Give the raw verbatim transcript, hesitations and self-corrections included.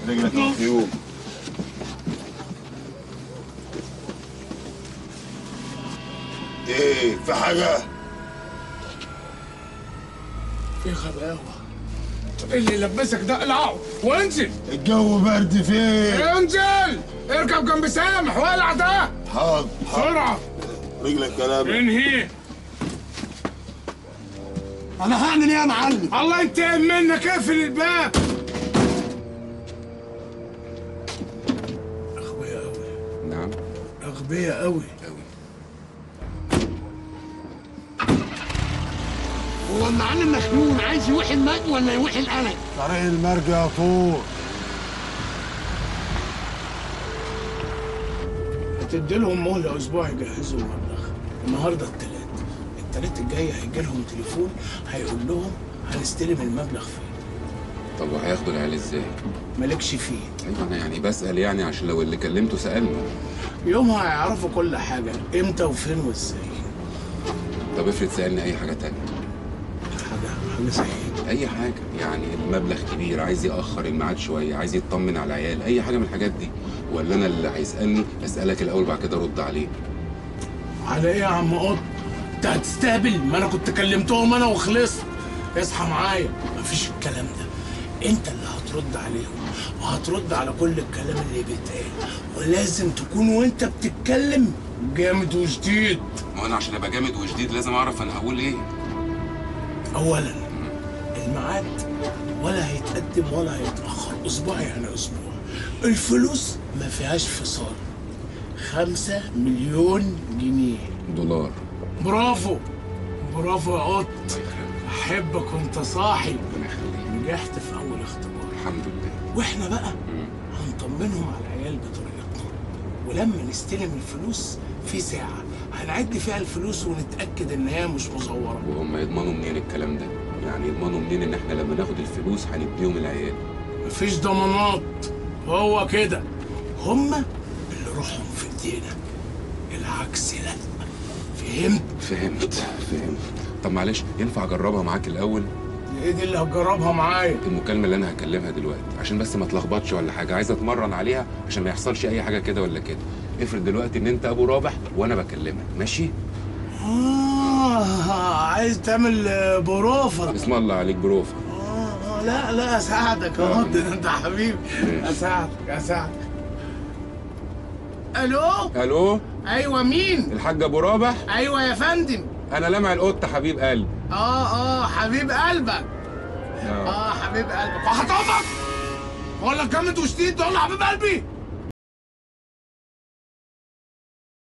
رجلك مفيوم. ايه في حاجة؟ في غباوة. اللي لبسك ده اقلعه وانزل. الجو برد فين؟ انزل اركب جنب سامح والع ده. حاضر بسرعة. رجلك كلامك. انهي. انا هعمل ايه يا معلم؟ الله ينتقم منك، اقفل الباب. اغبياء قوي. نعم. اغبياء قوي قوي. هو المعلم مخنون عايز يوحي الماء ولا يوحي القلق؟ طريق المرج يا طور. هتدي لهم مهله اسبوع يجهزوا المبلغ. النهارده التلات التلات الجاي هيجي لهم تليفون هيقول لهم هنستلم المبلغ فين. طب وهياخدوا العيال ازاي؟ مالكش فيه. ايوه انا يعني بسأل يعني عشان لو اللي كلمته سألني. يومها هيعرفوا كل حاجه، امتى وفين وازاي. طب افرض سألني اي حاجة تانية. حاجه حاجه زي ايه؟ اي حاجة يعني المبلغ كبير، عايز يأخر الميعاد شوية، عايز يطمن على العيال، اي حاجة من الحاجات دي. ولا انا اللي هيسألني اسألك الاول بعد كده ارد عليه؟ على ايه يا عم قط؟ انت هتستهبل؟ ما انا كنت كلمتهم انا وخلصت. اصحى معايا، مفيش الكلام ده. انت اللي هترد عليهم وهترد على كل الكلام اللي بيتقال، ولازم تكون وانت بتتكلم جامد وشديد. ما انا عشان ابقى جامد وشديد لازم اعرف انا هقول ايه. اولا الميعاد ولا هيتقدم ولا هيتاخر، اسبوع يعني اسبوع. الفلوس ما فيهاش فصال. خمسة مليون جنيه دولار. برافو برافو يا قط. احبك وانت صاحي. ربنا يخليك. نجحت في اول اختبار الحمد لله. واحنا بقى هنطمنهم على العيال بطريقتنا، ولما نستلم الفلوس في ساعة هنعد فيها الفلوس ونتأكد ان هي مش مزورة. وهم يضمنوا منين الكلام ده؟ يعني يضمنوا منين ان احنا لما ناخد الفلوس هنديهم العيال؟ مفيش ضمانات، هو كده. هما اللي روحهم في ايدينا، العكس لا. فهمت؟ فهمت فهمت. طب معلش ينفع اجربها معاك الاول؟ ايه دي اللي هتجربها معايا؟ المكالمة اللي انا هكلمها دلوقتي عشان بس ما تلخبطش ولا حاجة، عايز اتمرن عليها عشان ما يحصلش اي حاجة كده ولا كده. افرض دلوقتي ان انت ابو رابح وانا بكلمك، ماشي؟ آه عايز تعمل بروفة. اسم الله عليك بروفة. آه لا لا اساعدك اهو. ده انت حبيبي. اساعدك اساعدك. الو. الو. ايوه مين؟ الحاج ابو رابح. ايوه يا فندم. انا لمع القطة حبيب قلبي. اه اه حبيب قلبك. اه, آه حبيب قلبك. وهتقطك؟ بقول لك جامد وشديد تقول له حبيب قلبي.